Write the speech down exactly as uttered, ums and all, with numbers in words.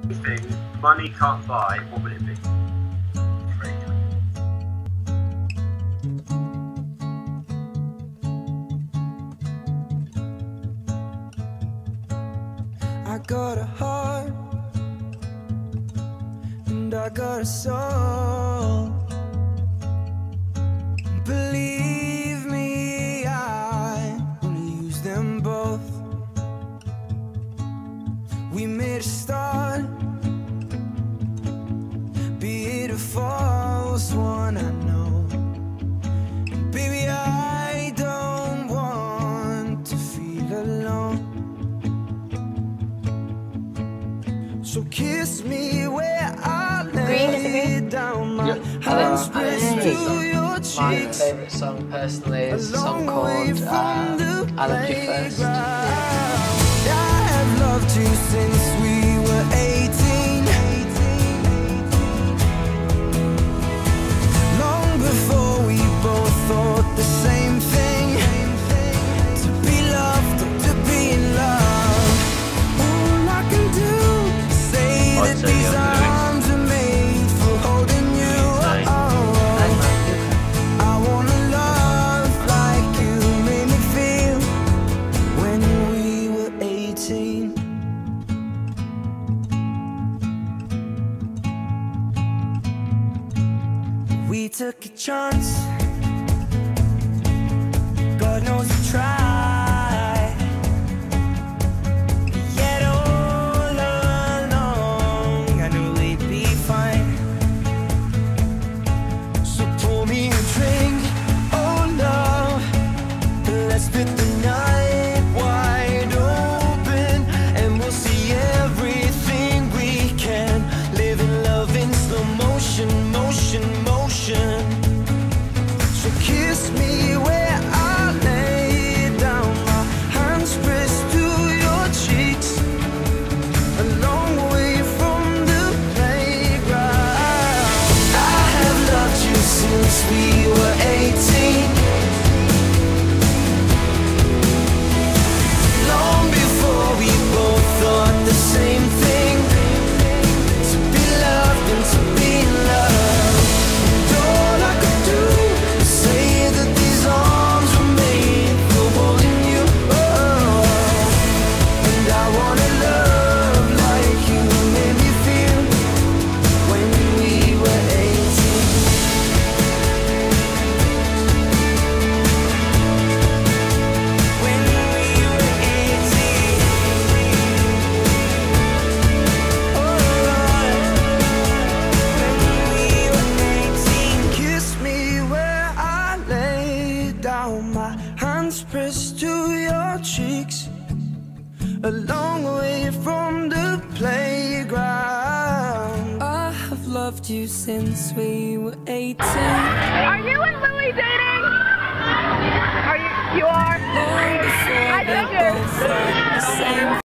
Thing money can't buy, what would it be? I got a heart and I got a soul. Believe me, I wanna use them both. We made a start, be it a false one, I know. Baby, I don't want to feel alone. So kiss me where I lay down, my hands pressed to your cheeks. My favourite song personally is a song called uh, I Loved You First. I have loved you since we were eighteen, long before we both thought the same thing, to be loved, to be in love. All I can do is say that these arms are made for holding you. Oh, I wanna love like you made me feel when we were eighteen. We took a chance, God knows we tried, yet all along I knew we'd be fine. So pour me a drink, oh love, let's split the night wide open, and we'll see everything we can. Live in love in slow motion, motion, motion. So kiss me where I lay down, my hands pressed to your cheeks, a long way from the playground. I have loved you since we were eighteen, long before we both thought the same thing, to be loved and to be loved. And all I could do is say that these arms were made for holding you. Oh, and I wanna love like you made me feel when we were eighteen. When we were eighteen. Oh Lord, when we were eighteen. Kiss me where I lay down, my hands pressed to your cheeks, a long way from the playground. I have loved you since we were eighteen. Are you and Lily dating? Are you? You are? Long before I we figured. both thought the same